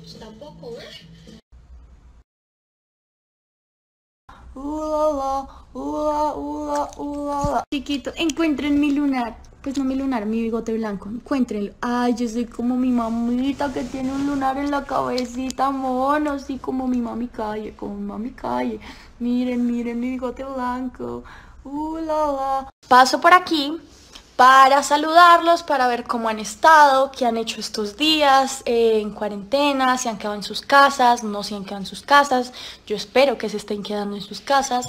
Tampoco, ¿eh? Chiquito, encuentren mi lunar. Pues no mi lunar, mi bigote blanco. Encuéntrenlo. Ay, yo soy como mi mamita que tiene un lunar en la cabecita, mono. Así como mi mami calle, como mi mami calle. Miren, miren mi bigote blanco. Paso por aquí para saludarlos, para ver cómo han estado, qué han hecho estos días en cuarentena, si han quedado en sus casas, no si han quedado en sus casas. Yo espero que se estén quedando en sus casas.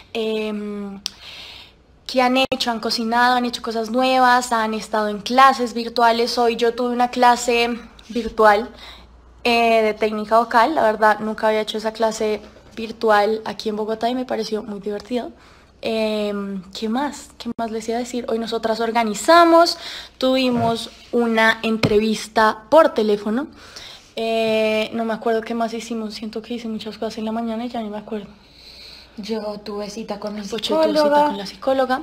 ¿Qué han hecho? ¿Han cocinado? ¿Han hecho cosas nuevas? ¿Han estado en clases virtuales? Hoy yo tuve una clase virtual de técnica vocal. La verdad, nunca había hecho esa clase virtual aquí en Bogotá y me pareció muy divertido. ¿Qué más? ¿Qué más les iba a decir? Hoy nosotras organizamos, tuvimos una entrevista por teléfono. No me acuerdo qué más hicimos. Siento que hice muchas cosas en la mañana y ya ni me acuerdo. Yo tuve cita con mi Yo tuve cita psicóloga. con la psicóloga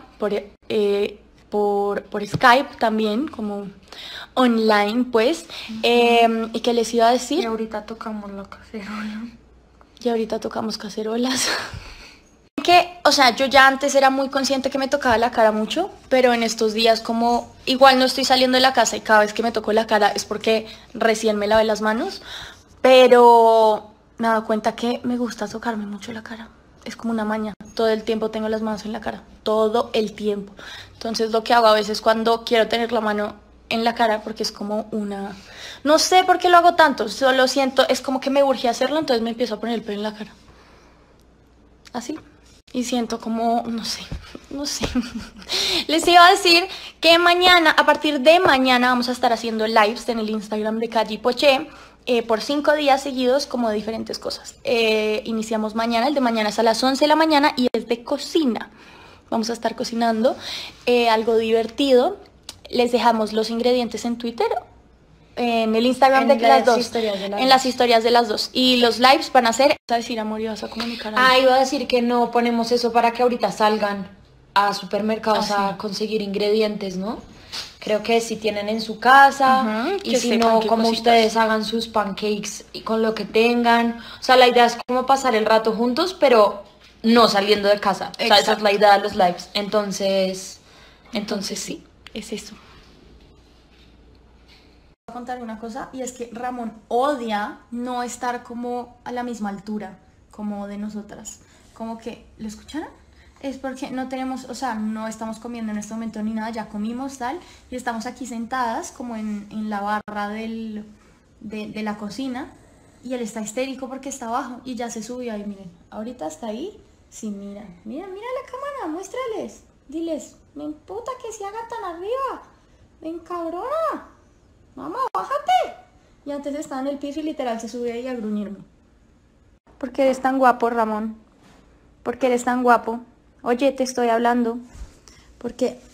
por Skype también, como online, pues. ¿Y qué les iba a Y decir? ahorita tocamos la cacerola. Y ahorita tocamos cacerolas. Que, o sea, yo ya antes era muy consciente que me tocaba la cara mucho, pero en estos días como igual no estoy saliendo de la casa y cada vez que me toco la cara es porque recién me lavé las manos, pero me he dado cuenta que me gusta tocarme mucho la cara. Es como una maña. Todo el tiempo tengo las manos en la cara. Todo el tiempo. Entonces lo que hago a veces cuando quiero tener la mano en la cara, porque es como una... No sé por qué lo hago tanto, solo siento, es como que me urge hacerlo, entonces me empiezo a poner el pelo en la cara. Así. Y siento como, no sé. Les iba a decir que mañana, a partir de mañana, vamos a estar haciendo lives en el Instagram de Calle Poché por 5 días seguidos, como de diferentes cosas. Iniciamos mañana, el de mañana es a las 11 de la mañana y es de cocina. Vamos a estar cocinando algo divertido. Les dejamos los ingredientes en Twitter, en el Instagram de las dos, en las historias de las dos. Y los lives van a ser, vas a decir, amor, y vas a comunicar algo. Ah, iba a decir que no ponemos eso para que ahorita salgan a supermercados a conseguir ingredientes, ¿no? Creo que si tienen en su casa y que si sepan no, qué como cositas. ustedes hagan sus pancakes y con lo que tengan. O sea, la idea es como pasar el rato juntos, pero no saliendo de casa. O sea, esa es la idea de los lives. Entonces sí. Es eso. Voy a contar una cosa y es que Ramón odia no estar como a la misma altura como de nosotras. Como que, ¿lo escucharon? Es porque no tenemos, o sea, no estamos comiendo en este momento ni nada, ya comimos tal, y estamos aquí sentadas como en la barra de la cocina y él está histérico porque está abajo y ya se subió ahí, miren, ahorita está ahí, sí, mira la cámara, muéstrales, diles, me emputa que se haga tan arriba, me encabrona, mamá, bájate. Y antes estaba en el piso y literal se subió ahí a gruñirme. ¿Por qué eres tan guapo, Ramón? ¿Por qué eres tan guapo? Oye, te estoy hablando. Porque